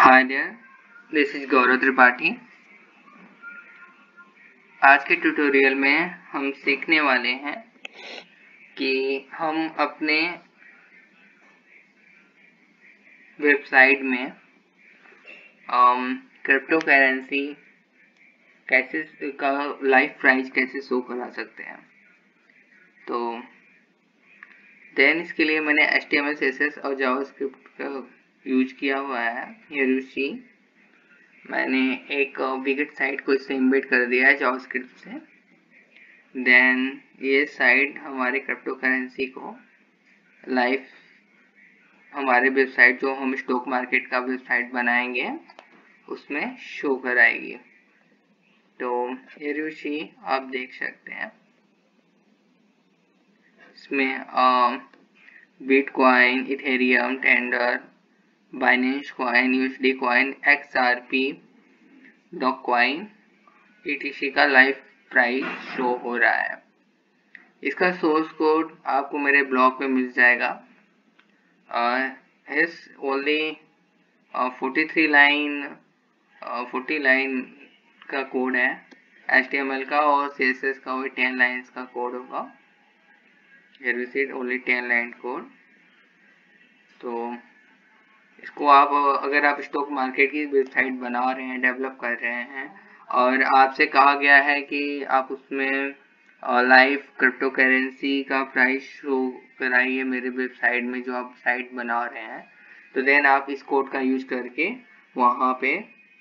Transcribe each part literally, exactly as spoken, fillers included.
Hi there, this is Gaurav Tripathi. आज के tutorial में हम सीखने वाले हैं कि हम अपने वेबसाइट में क्रिप्टो करेंसी कैसे का लाइव प्राइस कैसे शो करा सकते हैं। तो देन इसके लिए मैंने H T M L C S S और जावास्क्रिप्ट का यूज किया हुआ है। ये रूसी मैंने एक विकेट साइट को इससे इम्बेड कर दिया है जावास्क्रिप्ट से। देन ये साइट हमारे क्रिप्टो करेंसी को लाइव हमारे वेबसाइट जो हम स्टॉक मार्केट का वेबसाइट बनाएंगे उसमें शो कराएगी। तो ये रूसी आप देख सकते हैं, इसमें Bitcoin, Ethereum, Tether, Binance coin, USD coin, XRP, Dogecoin, ETC का लाइव प्राइस शो हो रहा है। इसका सोर्स कोड आपको मेरे ब्लॉग पे मिल जाएगा। इस only forty three line forty line का कोड है एच टी एम एल का, और सी एस एस का वही टेन लाइन्स का कोड होगा। Only ten line code. तो इसको आप अगर आप स्टॉक मार्केट की वेबसाइट बना रहे हैं, डेवलप कर रहे हैं और आपसे कहा गया है कि आप उसमें लाइव क्रिप्टो करेंसी का प्राइस शो कराइए मेरे वेबसाइट में जो आप साइट बना रहे हैं, तो देन आप इस कोड का यूज करके वहाँ पे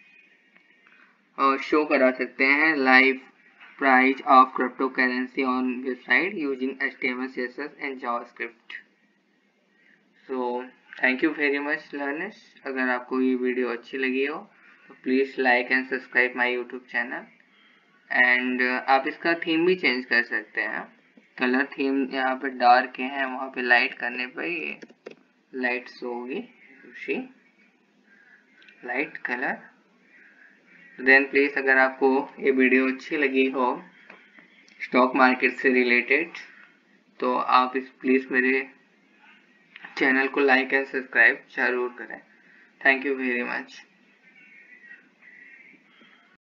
शो करा सकते हैं live price of cryptocurrency on website using H T M L C S S and JavaScript. So thank you very much learners. अगर आपको ये वीडियो अच्छी लगी हो तो please like and subscribe my YouTube channel. And आप इसका theme भी चेंज कर सकते हैं। कलर थीम यहाँ पे डार्क है, वहाँ पे लाइट करने पर ये लाइट शो होगी, उसी लाइट कलर। देन प्लीज़ अगर आपको ये वीडियो अच्छी लगी हो स्टॉक मार्केट से रिलेटेड तो आप इस प्लीज़ मेरे चैनल को लाइक एंड सब्सक्राइब जरूर करें। Thank you very much.